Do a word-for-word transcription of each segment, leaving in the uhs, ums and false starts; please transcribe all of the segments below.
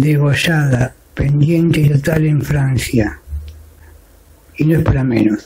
degollada, pendiente total en Francia. Y no es para menos.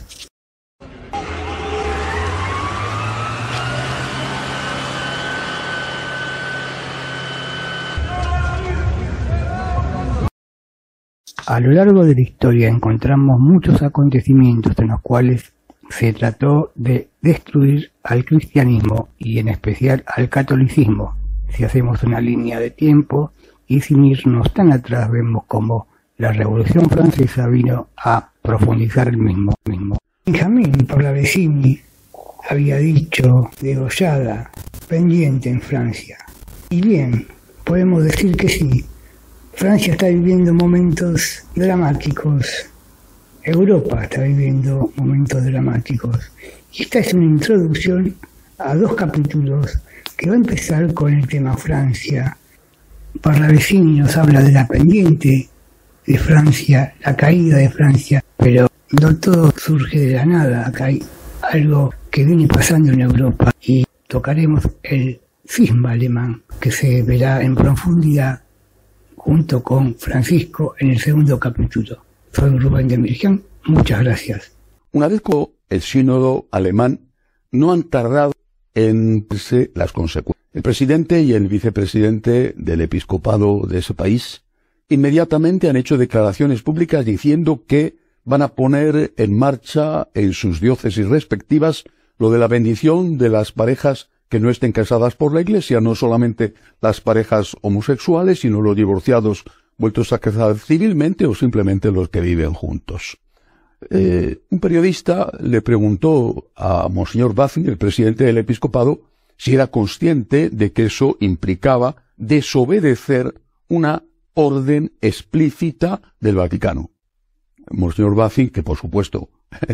A lo largo de la historia encontramos muchos acontecimientos en los cuales se trató de destruir al cristianismo y en especial al catolicismo. Si hacemos una línea de tiempo y sin irnos tan atrás, vemos como la Revolución Francesa vino a profundizar el mismo. mismo. Benjamín Parravicini había dicho degollada, pendiente en Francia. Y bien, podemos decir que sí. Francia está viviendo momentos dramáticos, Europa está viviendo momentos dramáticos. Y esta es una introducción a dos capítulos que va a empezar con el tema Francia. Parravicini nos habla de la pendiente de Francia, la caída de Francia, pero no todo surge de la nada, acá hay algo que viene pasando en Europa y tocaremos el cisma alemán que se verá en profundidad junto con Francisco en el segundo capítulo. Soy Rubén de Mirján, muchas gracias. Una vez con el sínodo alemán, no han tardado en verse las consecuencias. El presidente y el vicepresidente del episcopado de ese país inmediatamente han hecho declaraciones públicas diciendo que van a poner en marcha en sus diócesis respectivas lo de la bendición de las parejas que no estén casadas por la Iglesia, no solamente las parejas homosexuales, sino los divorciados vueltos a casar civilmente o simplemente los que viven juntos. Eh, un periodista le preguntó a Monseñor Batzing, el presidente del episcopado, si era consciente de que eso implicaba desobedecer una orden explícita del Vaticano. Monseñor Batzing, que por supuesto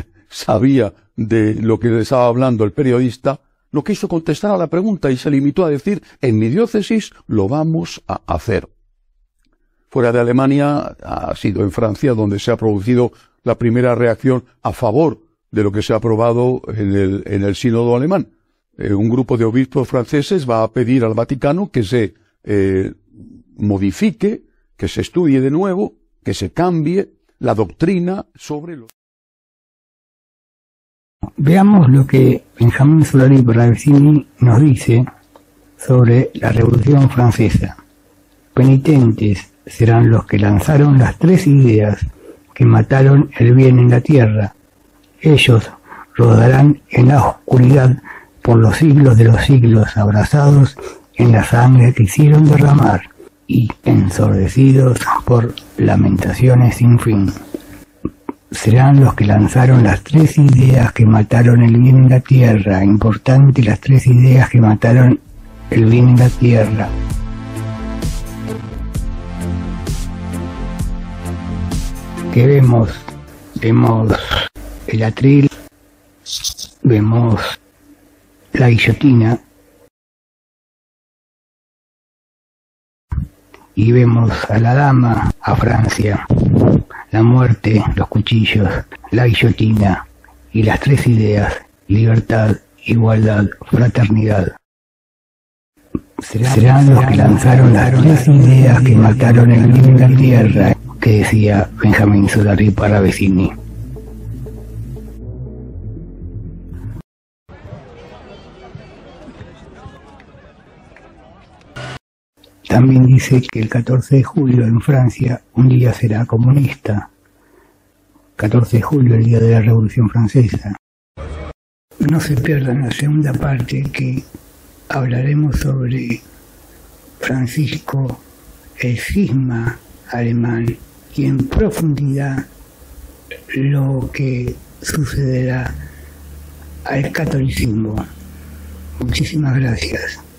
sabía de lo que le estaba hablando el periodista, no quiso contestar a la pregunta y se limitó a decir, en mi diócesis lo vamos a hacer. Fuera de Alemania, ha sido en Francia donde se ha producido la primera reacción a favor de lo que se ha aprobado en el, en el sínodo alemán. Eh, un grupo de obispos franceses va a pedir al Vaticano que se eh, modifique, que se estudie de nuevo, que se cambie la doctrina sobre los... Veamos lo que Benjamín Solari Parravicini nos dice sobre la Revolución Francesa. Penitentes serán los que lanzaron las tres ideas que mataron el bien en la tierra. Ellos rodarán en la oscuridad por los siglos de los siglos, abrazados en la sangre que hicieron derramar y ensordecidos por lamentaciones sin fin. Serán los que lanzaron las tres ideas que mataron el bien en la tierra. Importante, las tres ideas que mataron el bien en la tierra. ¿Qué vemos? Vemos el atril, vemos la guillotina y vemos a la dama, a Francia. La muerte, los cuchillos, la guillotina y las tres ideas, libertad, igualdad, fraternidad. Serán, serán los que lanzaron las tres ideas que mataron el bien en la tierra, que decía Benjamín Solari Parravicini. También dice que el catorce de julio en Francia un día será comunista. catorce de julio, el día de la Revolución Francesa. No se pierdan la segunda parte, que hablaremos sobre Francisco, el cisma alemán, y en profundidad lo que sucederá al catolicismo. Muchísimas gracias.